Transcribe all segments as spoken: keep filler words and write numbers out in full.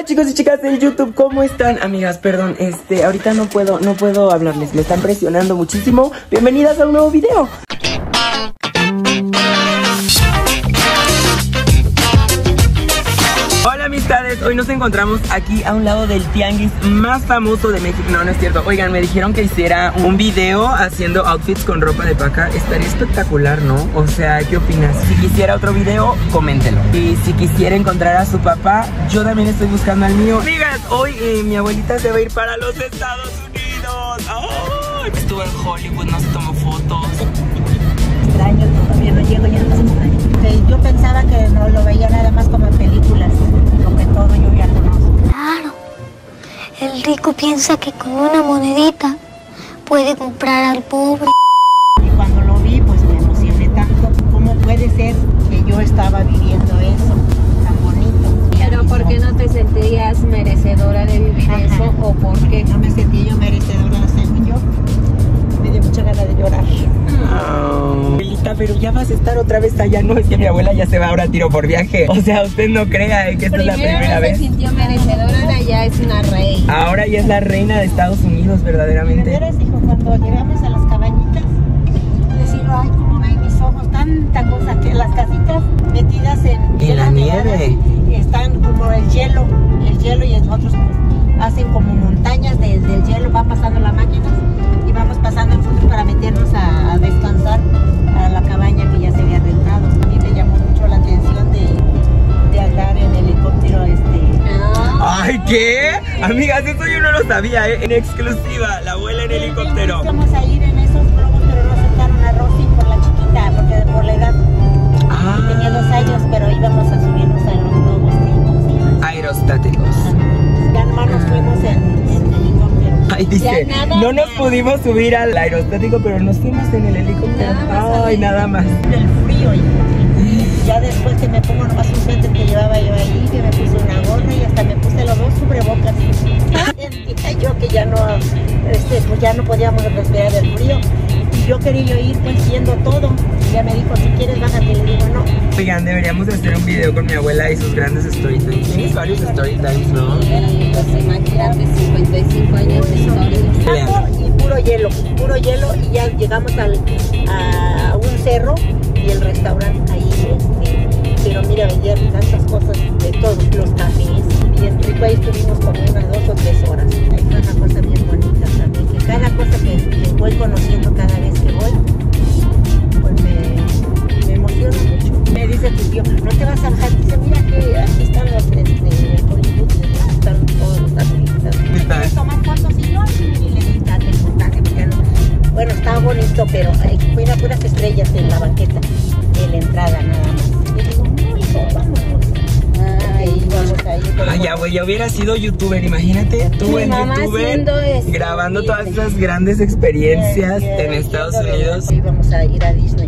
Hola chicos y chicas del YouTube, ¿cómo están? Amigas, perdón, este, ahorita no puedo, no puedo hablarles, me están presionando muchísimo. Bienvenidas a un nuevo video. Hola amistades, hoy nos encontramos aquí a un lado del tianguis más famoso de México. No, no es cierto. Oigan, me dijeron que hiciera un video haciendo outfits con ropa de paca. Estaría espectacular, ¿no? O sea, ¿qué opinas? Si quisiera otro video, coméntelo. Y si quisiera encontrar a su papá, yo también estoy buscando al mío. Amigas, hoy eh, mi abuelita se va a ir para los Estados Unidos. ¡Oh! Estuvo en Hollywood, no se tomó fotos. Extraño, todavía no llego, ya no extraño. Yo pensaba que no lo veía nada más como en películas, lo que todo yo ya conozco. Claro, el rico piensa que con una monedita puede comprar al pobre. Y cuando lo vi, pues me emocioné tanto. ¿Cómo puede ser que yo estaba viviendo eso tan bonito? Pero ¿por qué no te sentías merecedora de vivir Ajá. eso? ¿O por qué? No me sentí yo merecedora, según yo. Me dio mucha ganas de llorar. Oh, abuelita, pero ya vas a estar otra vez allá. No, es que mi abuela ya se va ahora a tiro por viaje. O sea, usted no crea eh, que esta Primero es la primera no vez. Se sintió merecedora, de allá es una reina. Ahora ya es la reina de Estados Unidos, verdaderamente. De veras, hijo, cuando llegamos a las cabañitas, decir, ay, cómo ven mis ojos, tanta cosa, que las casitas metidas en, en la nieve. Están como el hielo, el hielo y nosotros pues, hacen como montañas desde el hielo, va pasando la máquina y vamos pasando nosotros para meternos a, a descansar a la cabaña que ya se había rentado. A mí me llamó mucho la atención de, de andar en helicóptero este. ¡Ay, qué! Amigas, eso yo no lo sabía, ¿eh? En exclusiva, la abuela en helicóptero. Vamos a ir en esos globos, pero no sentaron a Rosy por la chiquita, porque por la edad. Ah. Tenía dos años, pero íbamos a subirnos a los globos. Aerostáticos. Ya nomás nos fuimos en, en helicóptero. Ay, dice, nada, no nos nada. pudimos subir al aerostático, pero nos fuimos en el helicóptero. Nada Ay, nada más. El frío. Y ya después que me pongo nomás un suéter que llevaba yo ahí, que me puse una gorra y hasta me puse los dos cubrebocas. Dije yo que ya no, este, pues ya no podíamos respirar el frío. Y yo quería yo ir pues viendo todo. Y ya me dijo, si quieres bájate. Y le digo, no. Oigan, deberíamos de hacer un video con mi abuela y sus grandes story times. Tienes varios story times, ¿no? Pues imagínate, cincuenta y cinco años de historia. Agua y puro hielo, puro hielo. Y ya llegamos al, a un cerro y el restaurante ahí. Este, pero mira, vendían tantas cosas de todos los cafés. Bien rico, ahí estuvimos como unas dos o tres horas. Ahí fue una cosa bien bonita también. Que cada cosa que, que voy conociendo cada vez que voy, pues me, me emociona mucho. Me dice tu tío, no te vas a bajar. Dice, mira que aquí están los este, Hollywood, están todos los artistas. ¿Quieres tomar fotos? Y yo, y le di date el montaje, porque no. Bueno, estaba bonito, pero eh, fueron puras estrellas en la banqueta, en la entrada nada más. Y le digo, no, hijo, vamos. Ay, vamos ahí. Ay, ya, güey, ya hubiera sido youtuber, imagínate tú Mi en mamá youtuber haciendo este grabando todas video. esas grandes experiencias Yeah, yeah, en Estados yeah, Unidos. sí, vamos a ir a Disney.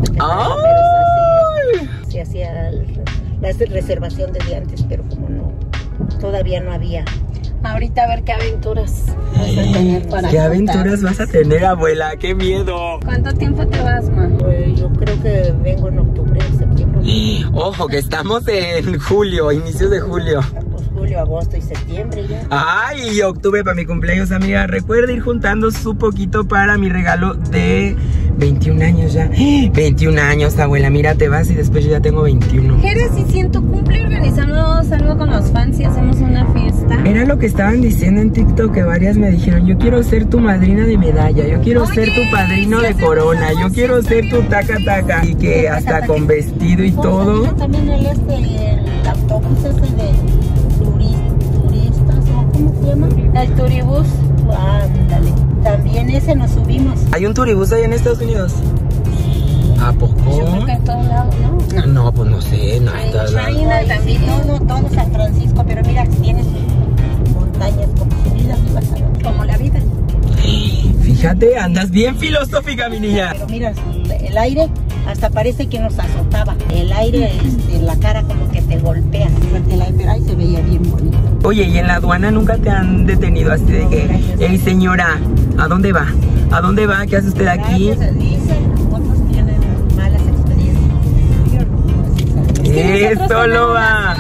¡Ay! Se hacía la reservación desde antes, pero como no, todavía no había. Ahorita a ver qué aventuras vas a tener para ¿Qué contar. aventuras vas a tener, abuela? ¡Qué miedo! ¿Cuánto tiempo te vas, ma? Pues yo creo que vengo en octubre, en septiembre. Ojo, que estamos en julio, inicios de julio. Pues julio, agosto y septiembre ya. Ay, y octubre para mi cumpleaños, amiga. Recuerda ir juntando su poquito para mi regalo de veintiún años ya. veintiún años, abuela. Mira, te vas y después yo ya tengo veintiuno. Jere, si si en tu cumple organizamos algo con los fans y hacemos una fiesta. Era lo que estaban diciendo en TikTok, que varias me dijeron, yo quiero ser tu madrina de medalla, yo quiero Oye, ser tu padrino si de hacemos corona, algo yo así, quiero ser tu estaría taca taca. Y que hasta con vestido y todo. También el este, el autobús ese de turis- turistas, ¿o cómo se llama? El turibús. Ándale. También ese nos subimos. ¿Hay un turibús ahí en Estados Unidos? ¿A poco? Yo creo que en todos lados, ¿no? No, pues no sé, no, en todos lados. China también. Todo, todo San Francisco, pero mira, tienes montañas como subidas y bajadas. Como la vida. Fíjate, andas bien filosófica, mi niña. Pero mira, el aire hasta parece que nos azotaba. El aire, este, la cara como que te golpea. El aire, pero ahí se veía bien bonito. Oye, ¿y en la aduana nunca te han detenido así de que, hey señora, ¿a dónde va? ¿A dónde va? ¿Qué hace usted aquí? Gracias, dicen, otros tienen malas experiencias. Yo no, así sabes. Eso lo va. Suerte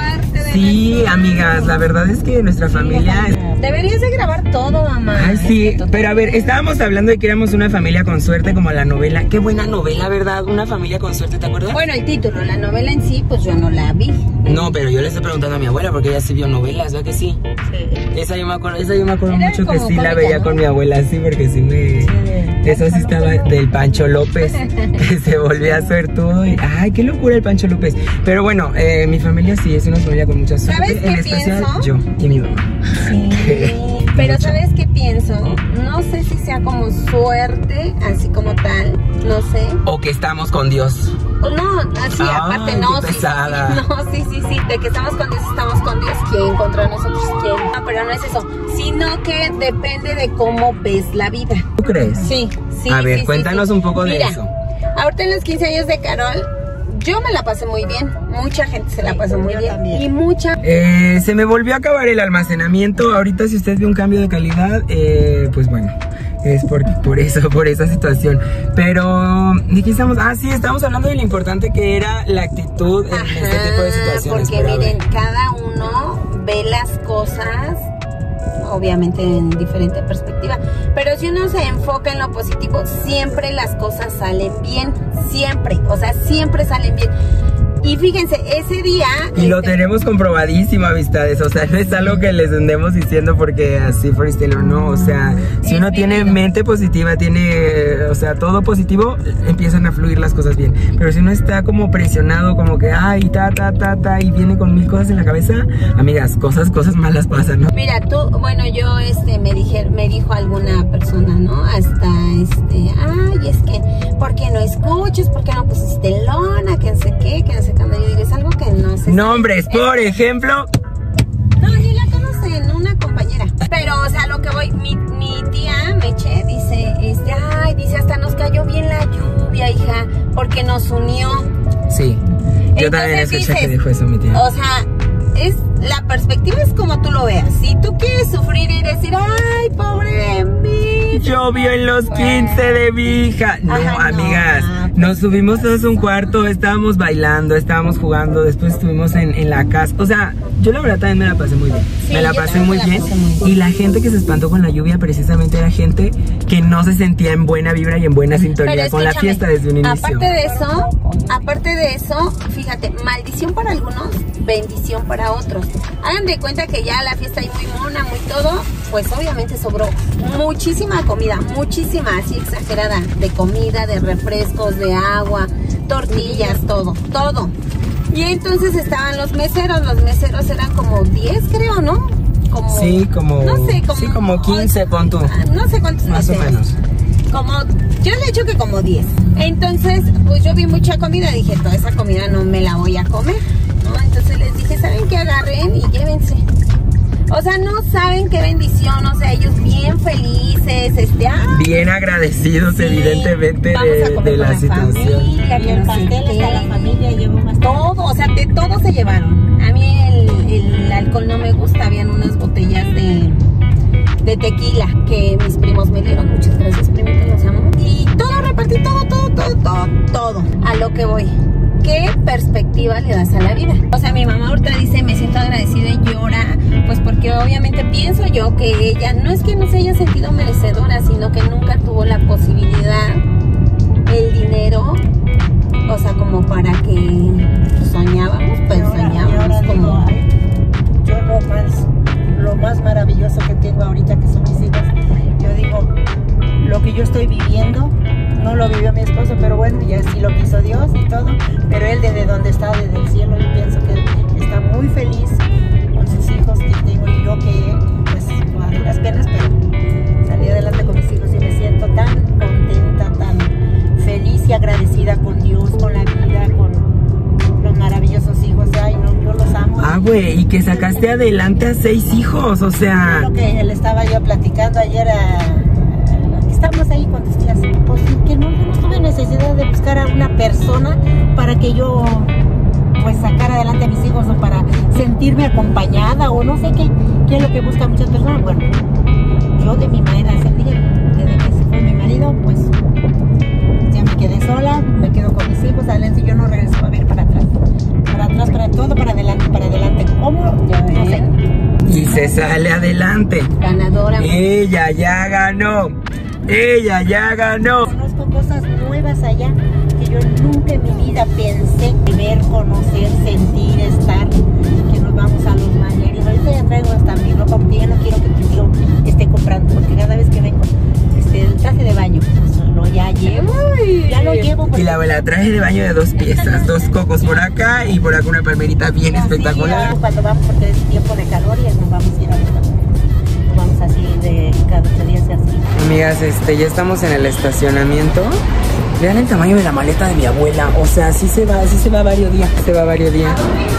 Sí, amigas, la verdad es que nuestra familia es... Deberías de grabar todo, mamá. Ay, sí, pero a ver, estábamos hablando de que éramos una familia con suerte, como la novela. Qué buena novela, ¿verdad? Una familia con suerte, ¿te acuerdas? Bueno, el título, la novela en sí, pues yo no la vi. No, pero yo le estoy preguntando a mi abuela porque ella sí vio novelas, ¿verdad que sí? Sí. Esa yo me acuerdo, esa yo me acuerdo Era mucho que como sí la cómica, veía ¿no? con mi abuela, sí, porque sí me... Sí, Eso sí Pancho estaba López. del Pancho López, que se volvía suertudo y... ¡Ay, qué locura el Pancho López! Pero bueno, eh, mi familia sí es una familia con mucha suerte. ¿Sabes qué en especial pienso? yo y mi mamá. Sí. Pero Mucho. ¿sabes qué pienso? No sé si sea como suerte, así como tal, no sé. O que estamos con Dios. O no, así, Ay, aparte qué no, sí, sí, pesada. no, sí, sí, sí, de que estamos con Dios, estamos con Dios, ¿quién contra nosotros? ¿Quién? No, pero no es eso, sino que depende de cómo ves la vida. ¿Tú crees? Sí, sí. A ver, sí, sí, cuéntanos sí. un poco de Mira, eso. Ahorita en los quince años de Carol, yo me la pasé muy bien, mucha gente se la pasó muy yo bien también. y mucha... Eh, se me volvió a acabar el almacenamiento. Ahorita si usted ve un cambio de calidad, eh, pues bueno, es por, por eso, por esa situación. Pero, ¿de qué estamos? Ah, sí, estamos hablando de lo importante que era la actitud en Ajá, este tipo de situaciones. porque pero a ver. miren, cada uno ve las cosas obviamente en diferente perspectiva, pero si uno se enfoca en lo positivo, siempre las cosas salen bien, siempre, o sea, siempre salen bien. Y fíjense, ese día... Y lo este, tenemos comprobadísimo, amistades. O sea, no es algo que les andemos diciendo porque así freestyle o no. O sea, si uno tiene mente positiva, tiene, o sea, todo positivo, empiezan a fluir las cosas bien. Pero si uno está como presionado, como que, ay, ta, ta, ta, ta, y viene con mil cosas en la cabeza, amigas, cosas, cosas malas pasan, ¿no? Mira, tú, bueno, yo, este, me dije, me dijo alguna persona, ¿no? Hasta, este, ay, es que, ¿por qué no escuchas? ¿Por qué no pusiste lona? Que no sé qué, que no sé qué. Yo digo, es algo que no sé. Nombres, por ejemplo. No, ni la conocen, una compañera. Pero, o sea, lo que voy, mi, mi tía Meche dice, este, ay, dice, hasta nos cayó bien la lluvia, hija, porque nos unió. Sí, yo Entonces también escuché dices, que dijo eso mi tía. O sea, es, la perspectiva es como tú lo veas. Si tú quieres sufrir y decir, ay, pobre de mí. Llovió en los quince de mi hija. No, Ajá, no, amigas, no, nos subimos todos a un cuarto, estábamos bailando, estábamos jugando, después estuvimos en, en la casa. O sea, yo la verdad también me la pasé muy bien. Sí, me la yo pasé también muy me la bien. pasé muy bien. Y la gente que se espantó con la lluvia precisamente era gente que no se sentía en buena vibra y en buena sintonía Pero con la escúchame, fiesta desde un inicio. Aparte de eso, aparte de eso, fíjate, maldición para algunos, bendición para otros. Hagan de cuenta que ya la fiesta ahí muy mona, muy todo, pues obviamente sobró muchísima comida, muchísima, así exagerada, de comida, de refrescos, de agua, tortillas, todo, todo. Y entonces estaban los meseros, los meseros eran como diez, creo, ¿no? Como, Sí, como, no sé, como, sí, como quince, pon tú. no sé cuántos Más o meseros. menos. Como, yo le he hecho que como diez. Entonces, pues yo vi mucha comida, dije, toda esa comida no me la voy a comer, ¿no? Entonces les dije, ¿saben qué? Agarren y llévense. O sea, no saben qué bendición, o sea, ellos bien felices, este, ah, Bien agradecidos, sí, evidentemente, vamos a de, comer de la con la situación. familia, Y que el no sé pastel qué. hasta la familia llevó más Todo, o sea, de todo se llevaron. A mí el, el alcohol no me gusta, habían unas botellas de, de tequila que mis primos me dieron. Muchas gracias, primitos, los amo. Y todo repartí, todo, todo, todo, todo, todo. A lo que voy. ¿Qué perspectiva le das a la vida? O sea, mi mamá ahorita dice, me siento agradecida y llora, pues porque obviamente pienso yo que ella, no es que no se haya sentido merecedora, sino que nunca tuvo la posibilidad, el dinero, o sea, como para que soñábamos, pues Y ahora- y soñábamos ahora digo, como... ay, yo lo más, lo más maravilloso que tengo ahorita, que son mis hijos, yo digo, lo que yo estoy viviendo, no lo vivió mi esposo, pero bueno, ya sí lo quiso Dios y todo, pero él desde donde está, desde el cielo, yo pienso que está muy feliz con sus hijos que tengo, y yo que, pues, a duras penas, pero salí adelante con mis hijos y me siento tan contenta, tan feliz y agradecida con Dios, con la vida, con los maravillosos hijos. Ay, no, yo los amo. Ah, güey, y que sacaste adelante a seis hijos, o sea... Lo que le estaba yo platicando ayer a... Estamos ahí con tus tías, pues que no, yo no tuve necesidad de buscar a una persona para que yo pues sacar adelante a mis hijos o para sentirme acompañada o no sé qué, qué es lo que buscan muchas personas. Bueno, yo de mi manera de sentir, desde que se fue mi marido, pues ya me quedé sola, me quedo con mis hijos adelante y yo no regreso a ver para atrás, para atrás, para todo, para adelante, para adelante. ¿Cómo? Ya No sé. ven. Y se sale adelante. Ganadora. Ella ya ganó. Ella ya ganó. Conozco cosas nuevas allá que yo nunca en mi vida pensé ver, conocer, sentir, estar. Que nos vamos a los balnearios. Ahorita ya traigo hasta mi ropa porque ya no quiero que tu tío esté comprando. Porque cada vez que vengo, este, el traje de baño, pues lo ya llevo. Ya lo llevo. Y la abuela, traje de baño de dos piezas, dos cocos por acá y por acá una palmerita bien Así, espectacular. ya, cuando vamos, porque es tiempo de calor y nos vamos a ir a los balnearios. Nos vamos así de cada ocho días y así. Amigas, este, ya estamos en el estacionamiento. Vean el tamaño de la maleta de mi abuela. O sea, sí se va, sí se va varios días. Se va varios días.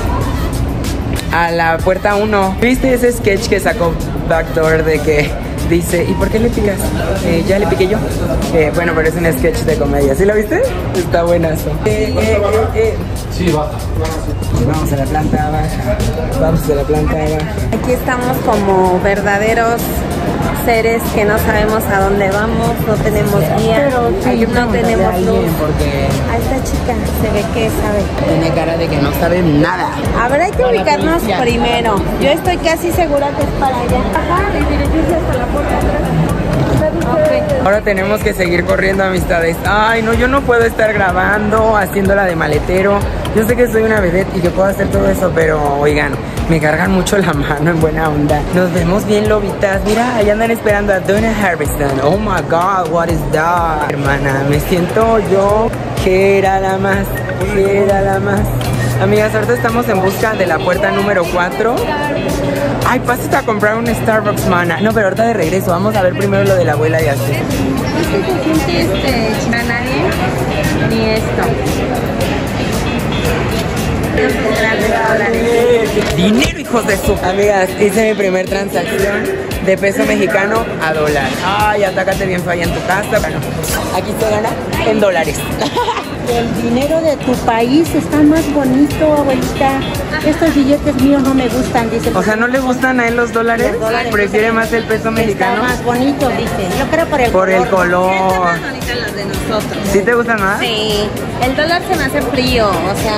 A la puerta uno. ¿Viste ese sketch que sacó Backdoor de que dice, ¿y por qué le picas? Eh, ya le piqué yo. Eh, bueno, pero es un sketch de comedia. ¿Sí lo viste? Está buenazo. Eh, eh, eh, eh. Sí, baja. Vamos a la planta baja. Vamos a la planta baja. Aquí estamos como verdaderos seres que no sabemos a dónde vamos, no tenemos guía, no tenemos luz. Porque A esta chica se ve que sabe. tiene cara de que no sabe nada. A ver, hay que ubicarnos primero. Yo estoy casi segura que es para allá. Ajá, y dirigirse hasta la puerta atrás. Ahora tenemos que seguir corriendo, amistades. Ay, no, yo no puedo estar grabando, haciéndola de maletero. Yo sé que soy una vedette y que puedo hacer todo eso, pero oigan, me cargan mucho la mano en buena onda. Nos vemos bien, lobitas. Mira, allá andan esperando a Donna Harrison. Oh my God, what is that? Hermana, me siento yo que era la más, que era la más. Amigas, ahorita estamos en busca de la puerta número cuatro. Ay, pásate a comprar un Starbucks, mana. No, pero ahorita de regreso. Vamos a ver primero lo de la abuela y así. No se siente este, a nadie, ni esto. Dinero, hijos de su... Amigas, hice mi primer transacción de peso mexicano a dólar. Ay, atácate bien falla en tu casa. Bueno, aquí se gana en dólares. El dinero de tu país está más bonito, abuelita. Estos billetes míos no me gustan, dice. O sea, ¿no le gustan a él los dólares? Los dólares, ¿Prefiere dice, más el peso está mexicano? más bonito, dice. Yo creo por el Por color. el color. Están más bonitas las de nosotros. ¿Sí te gustan más? Sí, el dólar se me hace frío, o sea,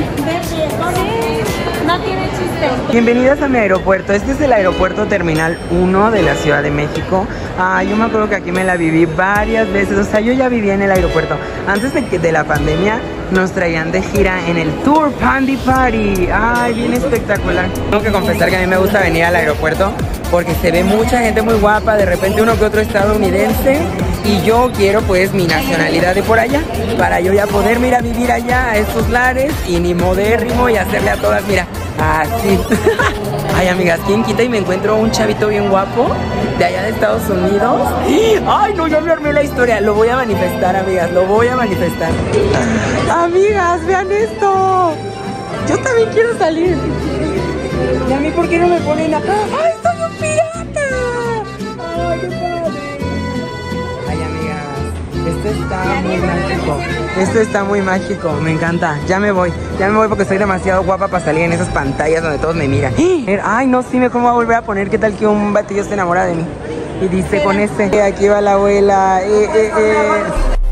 no tiene chiste. Bienvenidas a mi aeropuerto. Este es el aeropuerto Terminal uno de la Ciudad de México. Ah, yo me acuerdo que aquí me la viví varias veces. O sea, yo ya vivía en el aeropuerto. Antes de, que, de la pandemia nos traían de gira en el Tour Pandy Party. Ay, bien espectacular. Tengo que confesar que a mí me gusta venir al aeropuerto porque se ve mucha gente muy guapa, de repente uno que otro estadounidense, y yo quiero pues mi nacionalidad de por allá, para yo ya poderme ir a vivir allá a estos lares y ni modérrimo y hacerle a todas, mira, así. Ay, amigas, ¿quién quita y me encuentro un chavito bien guapo de allá de Estados Unidos? Ay, no, ya me armé la historia. Lo voy a manifestar, amigas, lo voy a manifestar. Amigas, vean esto. Yo también quiero salir. ¿Y a mí por qué no me ponen a... ¡Ay, soy un pirata! ¡Ay, qué padre! Ay, amigas, esto está muy mágico. Esto está muy mágico, me encanta. Ya me voy, ya me voy porque soy demasiado guapa para salir en esas pantallas donde todos me miran. Ay, no, sí, me cómo voy a volver a poner. ¿Qué tal que un batillo se enamora de mí? Y dice con ese, aquí va la abuela. Eh, eh, eh.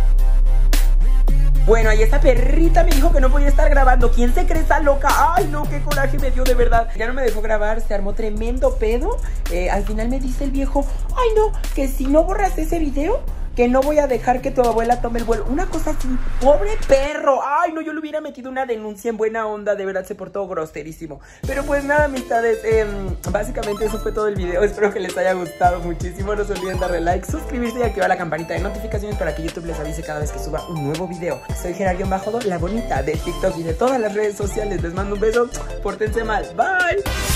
Bueno, ahí esta perrita me dijo que no podía estar grabando. ¿Quién se cree esa loca? Ay, no, qué coraje me dio, de verdad. Ya no me dejó grabar, se armó tremendo pedo. Eh, al final me dice el viejo, ay no, que si no borras ese video, que no voy a dejar que tu abuela tome el vuelo. Una cosa así, pobre perro. Ay, no, yo le hubiera metido una denuncia en buena onda. De verdad, se portó groserísimo. Pero pues nada, amistades, eh, básicamente eso fue todo el video. Espero que les haya gustado muchísimo. No se olviden darle like, suscribirse y activar la campanita de notificaciones para que YouTube les avise cada vez que suba un nuevo video. Soy Gerard-Bajo, la bonita de TikTok y de todas las redes sociales. Les mando un beso, pórtense mal, bye.